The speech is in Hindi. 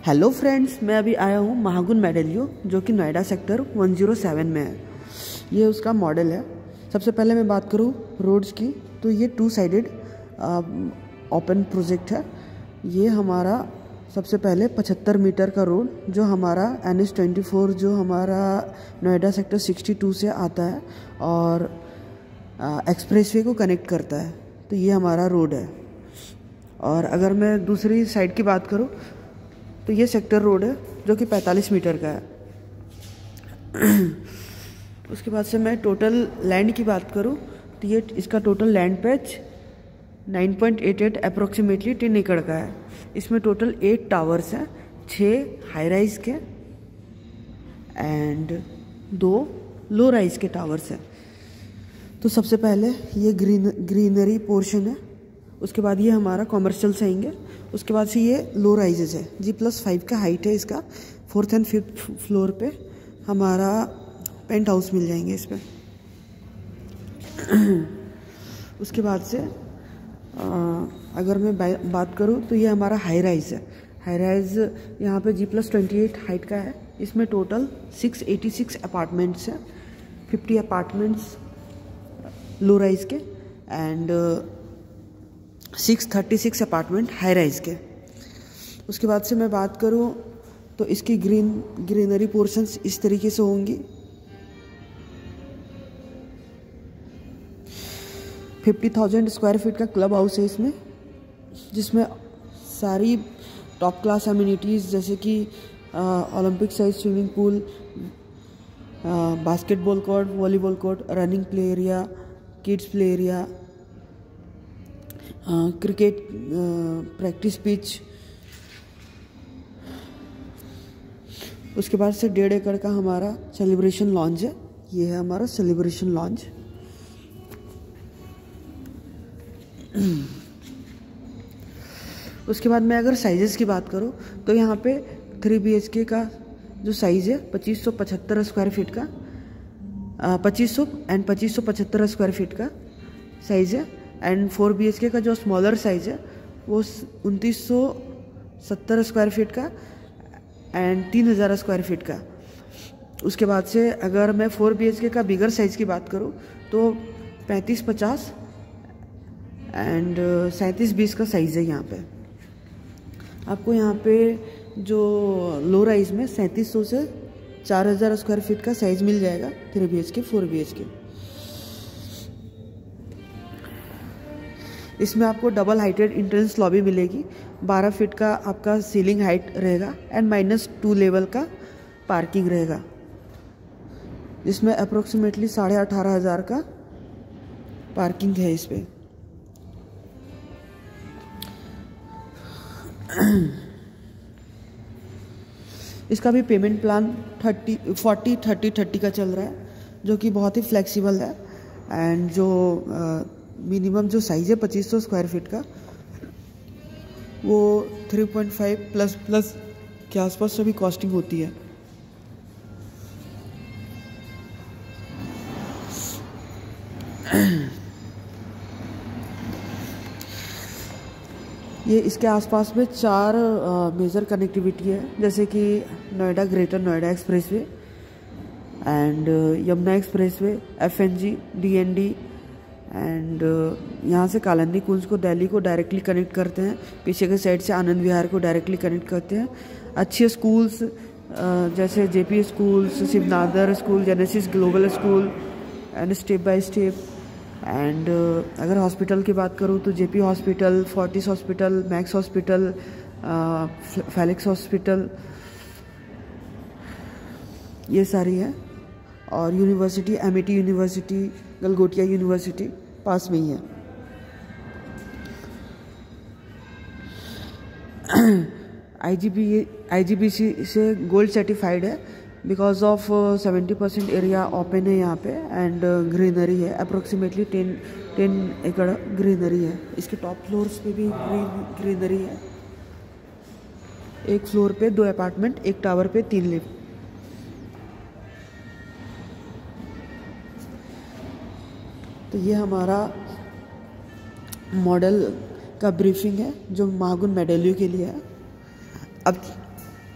हेलो फ्रेंड्स, मैं अभी आया हूँ महागुन मेडेलियो जो कि नोएडा सेक्टर 107 में है। ये उसका मॉडल है। सबसे पहले मैं बात करूँ रोड्स की, तो ये 2 साइडेड ओपन प्रोजेक्ट है। ये हमारा सबसे पहले 75 मीटर का रोड जो हमारा NH24 जो हमारा नोएडा सेक्टर 62 से आता है और एक्सप्रेसवे को कनेक्ट करता है, तो ये हमारा रोड है। और अगर मैं दूसरी साइड की बात करूँ तो ये सेक्टर रोड है जो कि 45 मीटर का है। उसके बाद से मैं टोटल लैंड की बात करूँ तो ये इसका टोटल लैंड पैच 9.88 अप्रोक्सीमेटली 10 एकड़ का है। इसमें टोटल 8 टावर्स हैं, 6 हाई राइज के एंड 2 लो राइज के टावर्स हैं। तो सबसे पहले ये ग्रीनरी पोर्शन है, उसके बाद ये हमारा कॉमर्शियल्स आएंगे, उसके बाद से ये लो राइजेस है। G+5 का हाइट है इसका। 4th एंड 5th फ्लोर पे हमारा पेंट हाउस मिल जाएंगे इस पर। उसके बाद से अगर मैं बात करूँ तो ये हमारा हाई राइज है। हाई राइज यहाँ पे G+28 हाइट का है। इसमें टोटल 686 अपार्टमेंट्स हैं, 50 अपार्टमेंट्स लो राइज के एंड 636 अपार्टमेंट हाई राइज के। उसके बाद से मैं बात करूं तो इसकी ग्रीनरी पोर्शंस इस तरीके से होंगी। 50,000 स्क्वायर फीट का क्लब हाउस है इसमें, जिसमें सारी टॉप क्लास एमिनिटीज़ जैसे कि Olympic size swimming pool, basketball court, volleyball court, running play area, kids play area, cricket practice pitch. उसके बाद से 1.5 एकड़ का हमारा सेलिब्रेशन लॉन्ज है। ये है हमारा सेलिब्रेशन लॉन्ज। उसके बाद मैं अगर साइजेस की बात करूँ तो यहाँ पे 3 BHK का जो साइज़ है 2575 स्क्वायर फीट का, 2500 एंड 2575 स्क्वायर फीट का साइज़ है। एंड 4 BHK का जो स्मॉलर साइज़ है वो 2970 स्क्वायर फीट का एंड 3000 स्क्वायर फीट का। उसके बाद से अगर मैं 4 BHK का बिगर साइज़ की बात करूँ तो 3550 एंड 3720 का साइज़ है। यहाँ पे आपको यहाँ पे जो लो राइज में 3700 से 4000 स्क्वायर फीट का साइज़ मिल जाएगा 3 BHK 4 BHK। इसमें आपको डबल हाइटेड एंट्रेंस लॉबी मिलेगी। 12 फीट का आपका सीलिंग हाइट रहेगा एंड -2 लेवल का पार्किंग रहेगा, जिसमें अप्रोक्सीमेटली 18,500 का पार्किंग है इस पे। इसका भी पेमेंट प्लान 40-30-30 का चल रहा है, जो कि बहुत ही फ्लेक्सिबल है। एंड जो मिनिमम जो साइज़ है 2500 स्क्वायर फीट का वो 3.5 प्लस के आसपास सभी कॉस्टिंग होती है। ये इसके आसपास में 4 मेजर कनेक्टिविटी है, जैसे कि Noida greater Noida expressway and Yamuna expressway, FNG, DND and यहाँ से कालंदी कुंज को दिल्ली को डायरेक्टली कनेक्ट करते हैं। पीछे के साइड से आनंद विहार को डायरेक्टली कनेक्ट करते हैं। अच्छे स्कूल्स जैसे JP schools, Shiv Nadar school, Genesis global school and step by step. And अगर हॉस्पिटल की बात करूँ तो JP hospital, Fortis hospital, Max hospital, Felix hospital, ये सारी है। और university MIT university, Galgotia university पास में ही है। IGBC से गोल्ड सर्टिफाइड है बिकॉज ऑफ 70% एरिया ओपन है यहाँ पे एंड ग्रीनरी है। अप्रोक्सीमेटली 10 एकड़ ग्रीनरी है। इसके टॉप फ्लोर्स पे भी ग्रीनरी है। एक फ्लोर पे 2 अपार्टमेंट, एक टावर पे 3 लिफ्ट। तो ये हमारा मॉडल का ब्रीफिंग है जो महागुन मेडेलियो के लिए है। अब